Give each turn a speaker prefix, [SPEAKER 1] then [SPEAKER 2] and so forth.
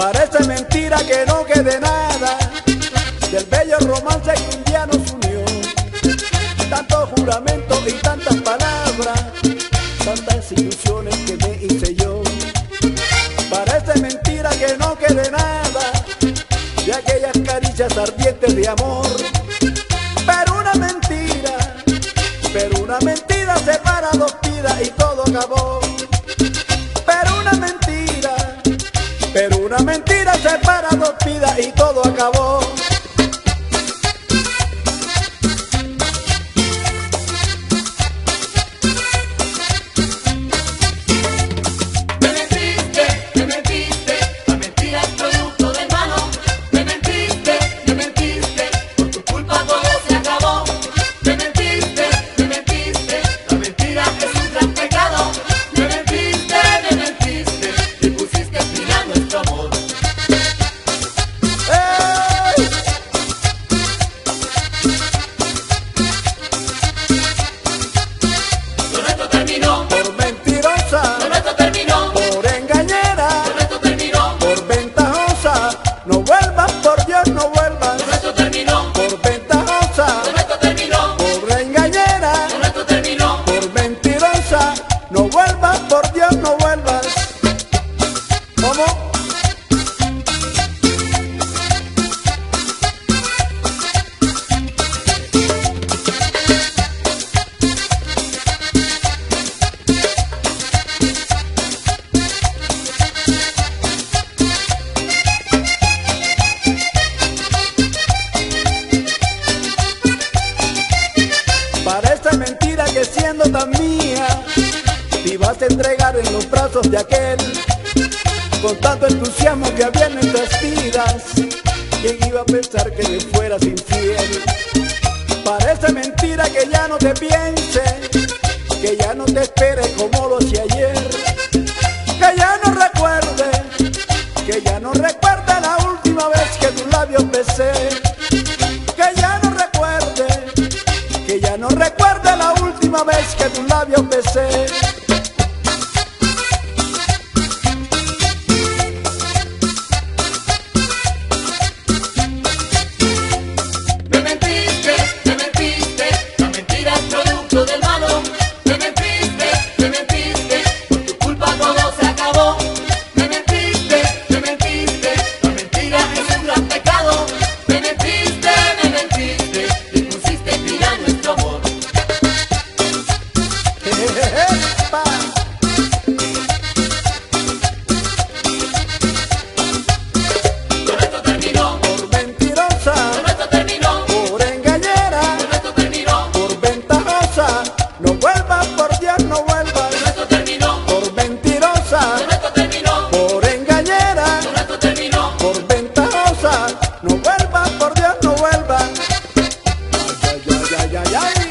[SPEAKER 1] Parece mentira que no quede nada del bello romance que un día nos unió. Tanto juramento y tantas palabras, tantas ilusiones que me hice yo. Parece mentira que no quede nada de aquellas caricias ardientes de amor. Pero una mentira separa dos vidas y todo acabó. Pero una mentira separa dos vidas y todo acabó. No vuelvas, por Dios, no vuelvas.
[SPEAKER 2] Con esto terminó.
[SPEAKER 1] Por ventajosa.
[SPEAKER 2] Con esto terminó.
[SPEAKER 1] Por engañera.
[SPEAKER 2] Con esto terminó.
[SPEAKER 1] Por mentirosa. No vuelvas, por Dios, no vuelvas. ¿Cómo? Parece mentira que siendo tan mía te ibas a entregar en los brazos de aquel con tanto entusiasmo que había en nuestras vidas. ¿Quién iba a pensar que me fueras infiel? Parece mentira que ya no te piense, que ya no te espere como lo hacía ayer, que ya no recuerde la última vez que tus labios besé, que ya no recuerde la última vez que tus labios besé.
[SPEAKER 2] Me mentiste, la mentira es producto del malo. Me mentiste, por tu culpa todo se acabó. Me mentiste, la mentira es un gran pecado. Me mentiste, y pusiste fin a nuestro amor.
[SPEAKER 1] Pa.
[SPEAKER 2] Con esto terminó.
[SPEAKER 1] Por mentirosa.
[SPEAKER 2] Con esto terminó.
[SPEAKER 1] Por engañera.
[SPEAKER 2] Con esto terminó.
[SPEAKER 1] Por ventajosa. No vuelvas, por Dios, no vuelvas.
[SPEAKER 2] Con esto terminó.
[SPEAKER 1] Por mentirosa.
[SPEAKER 2] Con esto terminó.
[SPEAKER 1] Por engañera.
[SPEAKER 2] Con esto terminó.
[SPEAKER 1] Por ventajosa. No vuelvas, por Dios, no vuelvas. Ay, ay, ay, ay, ay.